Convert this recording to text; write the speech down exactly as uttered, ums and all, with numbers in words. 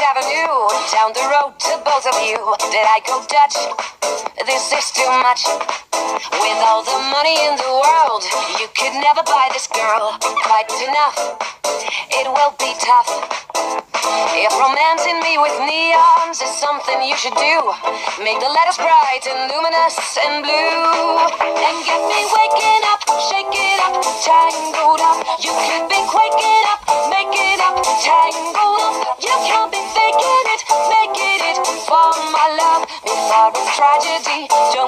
Avenue, down the road to both of you. Did I go Dutch? This is too much. With all the money in the world, you could never buy this girl quite enough. It will be tough. If romancing me with neons is something you should do, make the letters bright and luminous and blue, and get me waking up, shaking up, tangled up. You could be quaking up, making up, tangled up. You can't be faking it, making it for my love. Before it's tragedy,